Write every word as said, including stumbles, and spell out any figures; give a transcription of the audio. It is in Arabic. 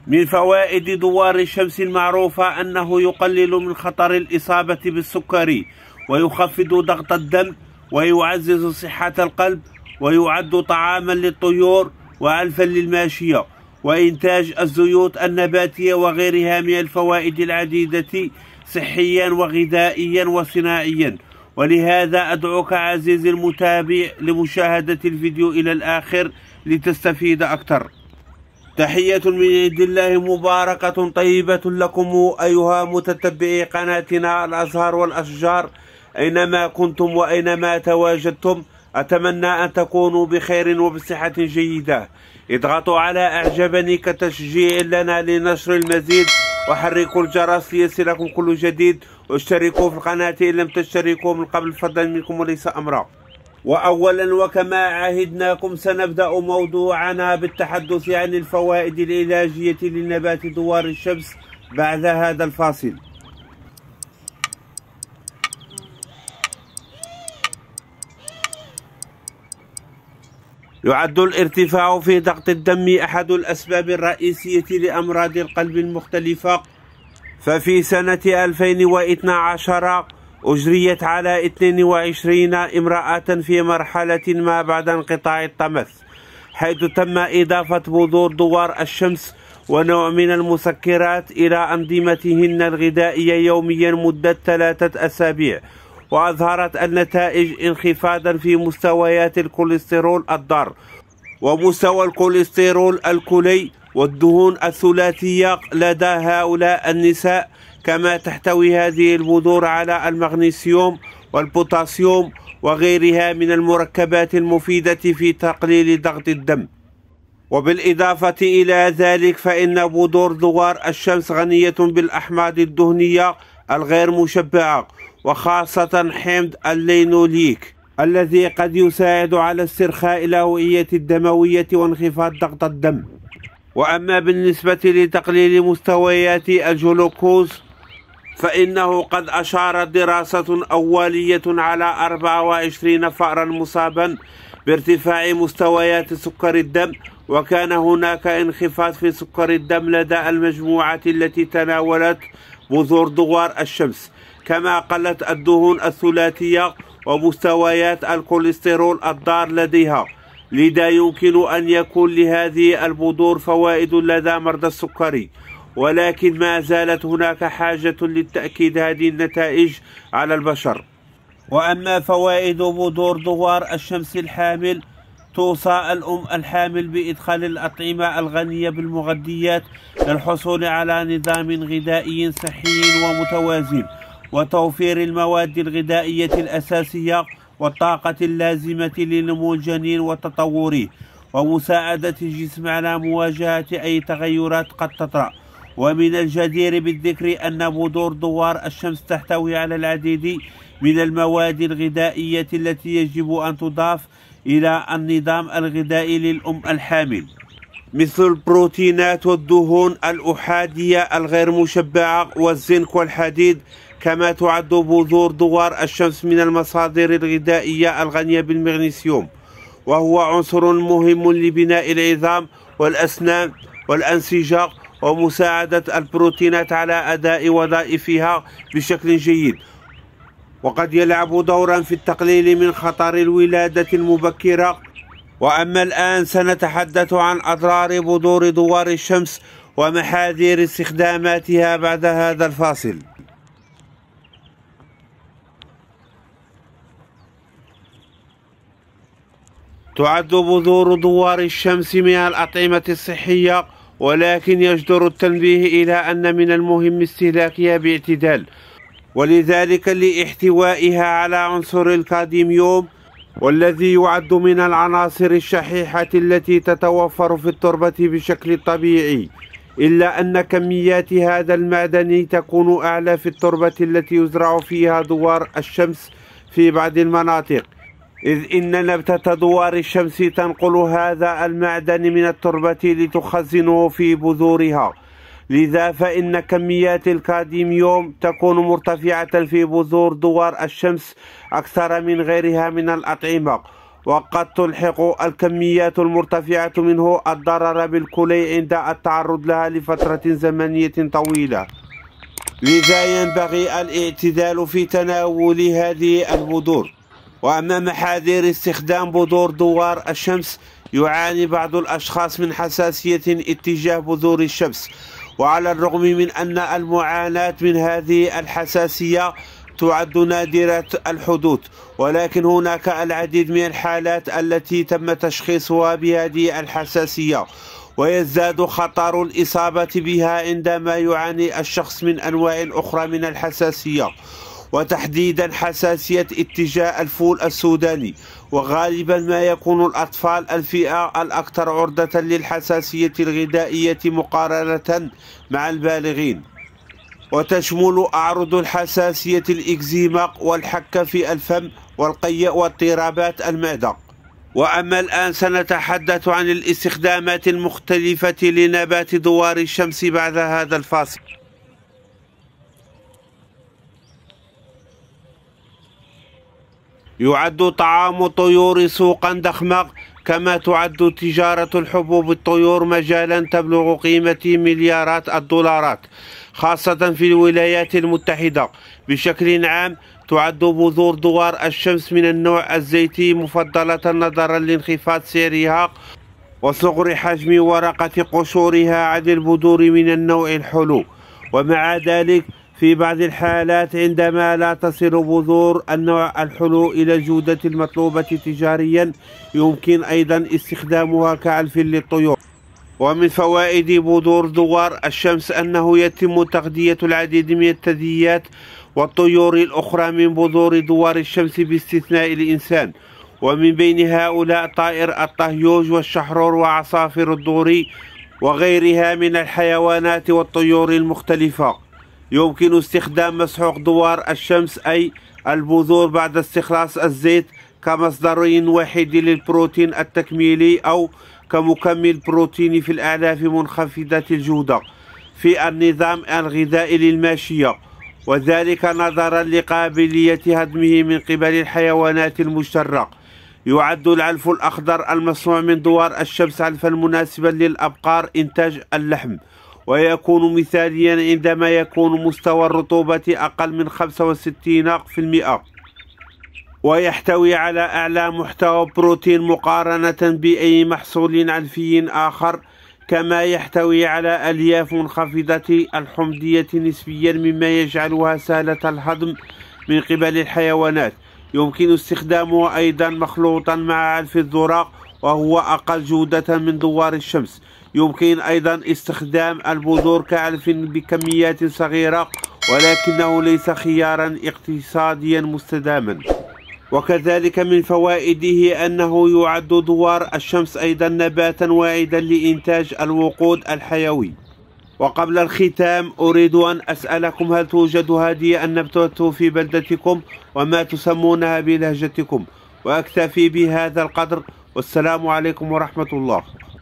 من فوائد دوار الشمس المعروفة أنه يقلل من خطر الإصابة بالسكري، ويخفض ضغط الدم، ويعزز صحة القلب، ويعد طعاما للطيور وألفا للماشية، وإنتاج الزيوت النباتية وغيرها من الفوائد العديدة صحيا وغذائيا وصناعيا. ولهذا أدعوك عزيزي المتابع لمشاهدة الفيديو إلى الآخر لتستفيد أكثر. تحية من عند الله مباركة طيبة لكم أيها متتبعي قناتنا الأزهار والأشجار أينما كنتم وأينما تواجدتم. أتمنى أن تكونوا بخير وبصحة جيدة. اضغطوا على أعجبني كتشجيع لنا لنشر المزيد، وحركوا الجرس ليصلكم كل جديد، واشتركوا في القناة إن لم تشتركوا من قبل، فضلا منكم وليس أمرا. وأولا وكما عهدناكم سنبدأ موضوعنا بالتحدث عن الفوائد العلاجية لنبات دوار الشمس بعد هذا الفاصل. يعد الارتفاع في ضغط الدم أحد الأسباب الرئيسية لأمراض القلب المختلفة، ففي سنة ألفين واثني عشر أجريت على اثنين وعشرين امرأة في مرحلة ما بعد انقطاع الطمث، حيث تم إضافة بذور دوار الشمس ونوع من المسكرات إلى أنظمتهن الغذائية يوميا مدة ثلاثة أسابيع، وأظهرت النتائج انخفاضا في مستويات الكوليسترول الضار ومستوى الكوليسترول الكلي والدهون الثلاثية لدى هؤلاء النساء. كما تحتوي هذه البذور على المغنيسيوم والبوتاسيوم وغيرها من المركبات المفيدة في تقليل ضغط الدم. وبالإضافة إلى ذلك فإن بذور دوار الشمس غنية بالأحماض الدهنية الغير مشبعة، وخاصة حمض اللينوليك الذي قد يساعد على استرخاء الأوعية الدموية وانخفاض ضغط الدم. وأما بالنسبة لتقليل مستويات الجلوكوز فإنه قد أشارت دراسة أولية على أربعة وعشرين فأرا مصابا بارتفاع مستويات سكر الدم، وكان هناك انخفاض في سكر الدم لدى المجموعة التي تناولت بذور دوار الشمس، كما قلت الدهون الثلاثية ومستويات الكوليسترول الضار لديها. لذا يمكن أن يكون لهذه البذور فوائد لدى مرضى السكري، ولكن ما زالت هناك حاجة للتأكيد هذه النتائج على البشر. وأما فوائد بذور دوار الشمس الحامل، توصى الأم الحامل بإدخال الأطعمة الغنية بالمغذيات للحصول على نظام غذائي صحي ومتوازن، وتوفير المواد الغذائية الأساسية والطاقة اللازمة لنمو الجنين وتطوره، ومساعدة الجسم على مواجهة أي تغيرات قد تطرأ. ومن الجدير بالذكر أن بذور دوار الشمس تحتوي على العديد من المواد الغذائية التي يجب أن تضاف إلى النظام الغذائي للأم الحامل، مثل البروتينات والدهون الأحادية الغير مشبعة والزنك والحديد. كما تعد بذور دوار الشمس من المصادر الغذائية الغنية بالمغنيسيوم، وهو عنصر مهم لبناء العظام والأسنان والأنسجة، ومساعدة البروتينات على أداء وظائفها بشكل جيد، وقد يلعب دورا في التقليل من خطر الولادة المبكرة. وأما الآن سنتحدث عن أضرار بذور دوار الشمس ومحاذير استخداماتها بعد هذا الفاصل. تعد بذور دوار الشمس من الأطعمة الصحية، ولكن يجدر التنبيه إلى أن من المهم استهلاكها باعتدال، ولذلك لاحتوائها على عنصر الكادميوم، والذي يعد من العناصر الشحيحة التي تتوفر في التربة بشكل طبيعي، إلا أن كميات هذا المعدن تكون أعلى في التربة التي يزرع فيها دوار الشمس في بعض المناطق، إذ إن نبتة دوار الشمس تنقل هذا المعدن من التربة لتخزنه في بذورها. لذا فإن كميات الكادميوم تكون مرتفعة في بذور دوار الشمس أكثر من غيرها من الأطعمة، وقد تلحق الكميات المرتفعة منه الضرر بالكلى عند التعرض لها لفترة زمنية طويلة. لذا ينبغي الاعتدال في تناول هذه البذور. وأما محاذير استخدام بذور دوار الشمس، يعاني بعض الأشخاص من حساسية اتجاه بذور الشمس، وعلى الرغم من أن المعاناة من هذه الحساسية تعد نادرة الحدوث، ولكن هناك العديد من الحالات التي تم تشخيصها بهذه الحساسية، ويزداد خطر الإصابة بها عندما يعاني الشخص من أنواع أخرى من الحساسية، وتحديدا حساسية اتجاه الفول السوداني. وغالبا ما يكون الأطفال الفئة الأكثر عرضة للحساسية الغذائية مقارنة مع البالغين. وتشمل أعراض الحساسية الإكزيما والحكة في الفم والقيء واضطرابات المعدة. وأما الآن سنتحدث عن الاستخدامات المختلفة لنبات دوار الشمس بعد هذا الفاصل. يعد طعام الطيور سوقا ضخما، كما تعد تجارة الحبوب الطيور مجالا تبلغ قيمة مليارات الدولارات، خاصة في الولايات المتحدة. بشكل عام تعد بذور دوار الشمس من النوع الزيتي مفضلة نظرا لانخفاض سعرها وصغر حجم ورقة قشورها عن البذور من النوع الحلو. ومع ذلك في بعض الحالات عندما لا تصل بذور النوع الحلو إلى الجودة المطلوبة تجاريا، يمكن أيضا استخدامها كعلف للطيور. ومن فوائد بذور دوار الشمس أنه يتم تغذية العديد من الثدييات والطيور الأخرى من بذور دوار الشمس باستثناء الإنسان، ومن بين هؤلاء طائر الطهيوج والشحرور وعصافير الدوري وغيرها من الحيوانات والطيور المختلفة. يمكن استخدام مسحوق دوار الشمس أي البذور بعد استخلاص الزيت كمصدر واحد للبروتين التكميلي أو كمكمل بروتيني في الأعلاف منخفضة الجودة في النظام الغذائي للماشية، وذلك نظرا لقابلية هضمه من قبل الحيوانات المجترة. يعد العلف الأخضر المصنوع من دوار الشمس علفا مناسبا للأبقار إنتاج اللحم، ويكون مثاليا عندما يكون مستوى الرطوبة أقل من خمسة وستين بالمئة، ويحتوي على أعلى محتوى بروتين مقارنة بأي محصول علفي آخر، كما يحتوي على ألياف منخفضة الحمضية نسبيا مما يجعلها سهلة الهضم من قبل الحيوانات. يمكن استخدامه أيضا مخلوطا مع علف الذرة وهو أقل جودة من دوار الشمس. يمكن أيضا استخدام البذور كعلف بكميات صغيرة، ولكنه ليس خيارا اقتصاديا مستداما. وكذلك من فوائده أنه يعد دوار الشمس أيضا نباتا واعدا لإنتاج الوقود الحيوي. وقبل الختام أريد أن أسألكم، هل توجد هذه النبتة في بلدتكم وما تسمونها بلهجتكم؟ وأكتفي بهذا القدر، والسلام عليكم ورحمة الله.